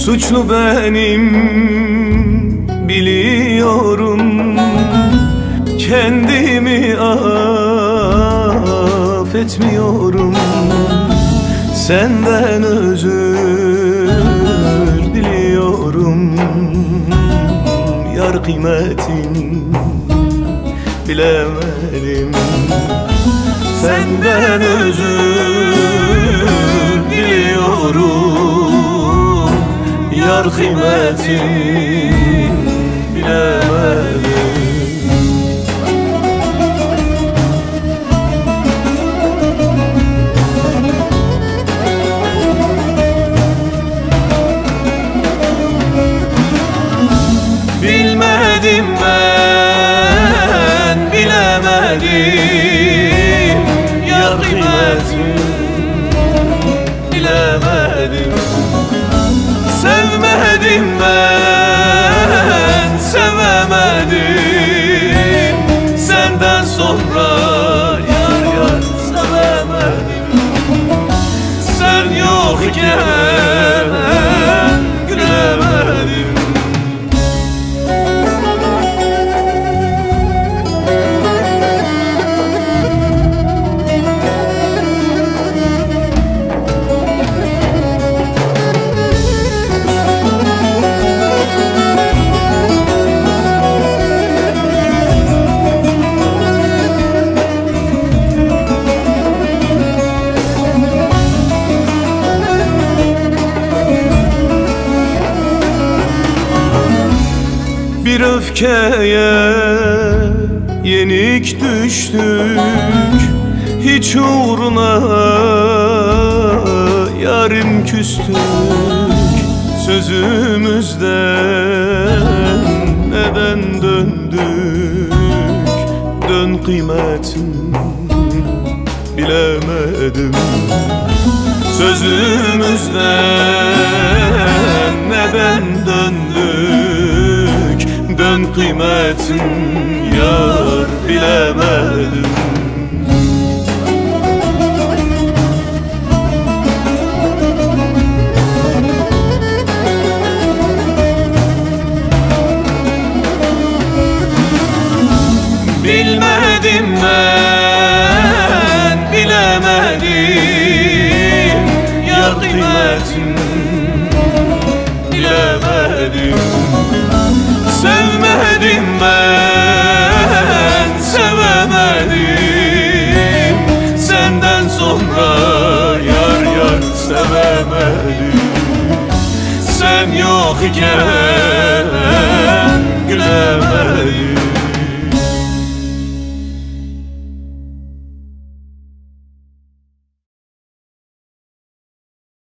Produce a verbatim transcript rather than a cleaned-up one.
Suçlu benim biliyorum, kendimi affetmiyorum. Senden özür diliyorum, yar kıymetin bilemedim. Senden özür diliyorum, yar kıymetin bilemedim. Bilmedim ben, bilemedim, yar kıymetin bilemedim. Sevmedim ben, sevemedim, senden sonra yar yar sevemedim. Sen yokken gülemedim. Bir öfkeye yenik düştük, hiç uğruna yarim küstük. Sözümüzden neden döndük, dön kıymetin bilemedim. Sözümüzden neden döndük, dön kıymetin yar bilemedim. Bilmedim ben,